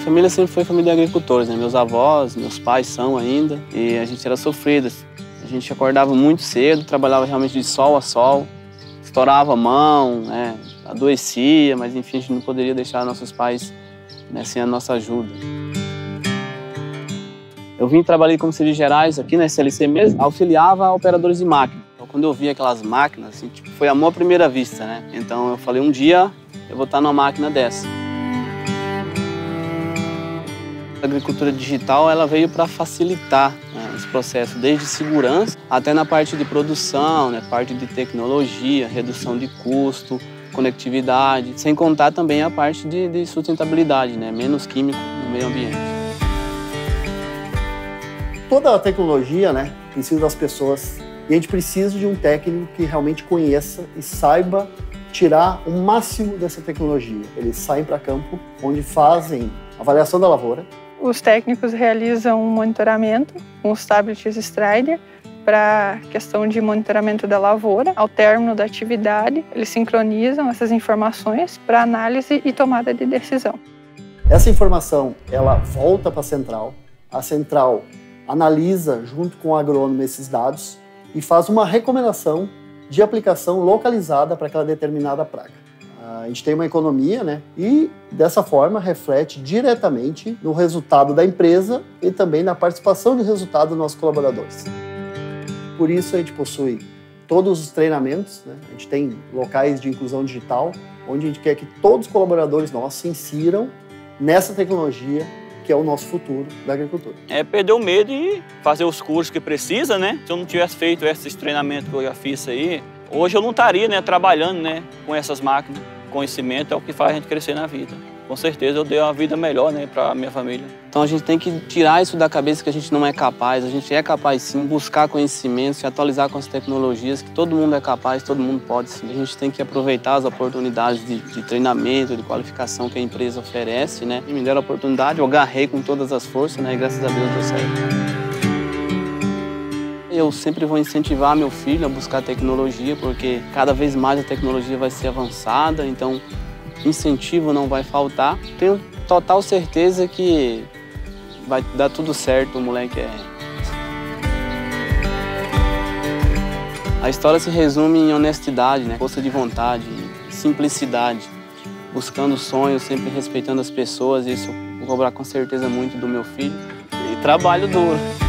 família sempre foi família de agricultores, né? Meus avós, meus pais são ainda, e a gente era sofrido. A gente acordava muito cedo, trabalhava realmente de sol a sol, estourava a mão, né? Adoecia, mas enfim, a gente não poderia deixar nossos pais, né, sem a nossa ajuda. Eu vim trabalhar como serviços gerais aqui na SLC mesmo, auxiliava operadores de máquina. Então, quando eu vi aquelas máquinas, assim, tipo, foi amor à primeira vista, né? Então eu falei, um dia eu vou estar numa máquina dessa. A agricultura digital, ela veio para facilitar, né, esse processo, desde segurança até na parte de produção, né, parte de tecnologia, redução de custo, conectividade, sem contar também a parte de sustentabilidade, né, menos químico no meio ambiente. Toda a tecnologia, né, precisa das pessoas, e a gente precisa de um técnico que realmente conheça e saiba tirar o máximo dessa tecnologia. Eles saem para campo, onde fazem avaliação da lavoura. Os técnicos realizam um monitoramento com os tablets Strider para questão de monitoramento da lavoura. Ao término da atividade, eles sincronizam essas informações para análise e tomada de decisão. Essa informação, ela volta para a central analisa junto com o agrônomo esses dados e faz uma recomendação de aplicação localizada para aquela determinada praga. A gente tem uma economia, né? E dessa forma reflete diretamente no resultado da empresa e também na participação de resultado dos nossos colaboradores. Por isso a gente possui todos os treinamentos, né? A gente tem locais de inclusão digital, onde a gente quer que todos os colaboradores nossos se insiram nessa tecnologia que é o nosso futuro da agricultura. É perder o medo e fazer os cursos que precisa, né? Se eu não tivesse feito esses treinamentos que eu já fiz aí, hoje eu não estaria, né, trabalhando, né, com essas máquinas. Conhecimento é o que faz a gente crescer na vida. Com certeza eu dei uma vida melhor, né, para a minha família. Então a gente tem que tirar isso da cabeça que a gente não é capaz. A gente é capaz sim, buscar conhecimento, se atualizar com as tecnologias, que todo mundo é capaz, todo mundo pode sim. A gente tem que aproveitar as oportunidades de treinamento, de qualificação que a empresa oferece, né? E me deram a oportunidade, eu agarrei com todas as forças, né, e graças a Deus deu certo. Eu sempre vou incentivar meu filho a buscar tecnologia, porque cada vez mais a tecnologia vai ser avançada, então incentivo não vai faltar. Tenho total certeza que vai dar tudo certo, o moleque é... A história se resume em honestidade, né? Força de vontade, simplicidade, buscando sonhos, sempre respeitando as pessoas. Isso eu vou cobrar com certeza muito do meu filho. E trabalho duro.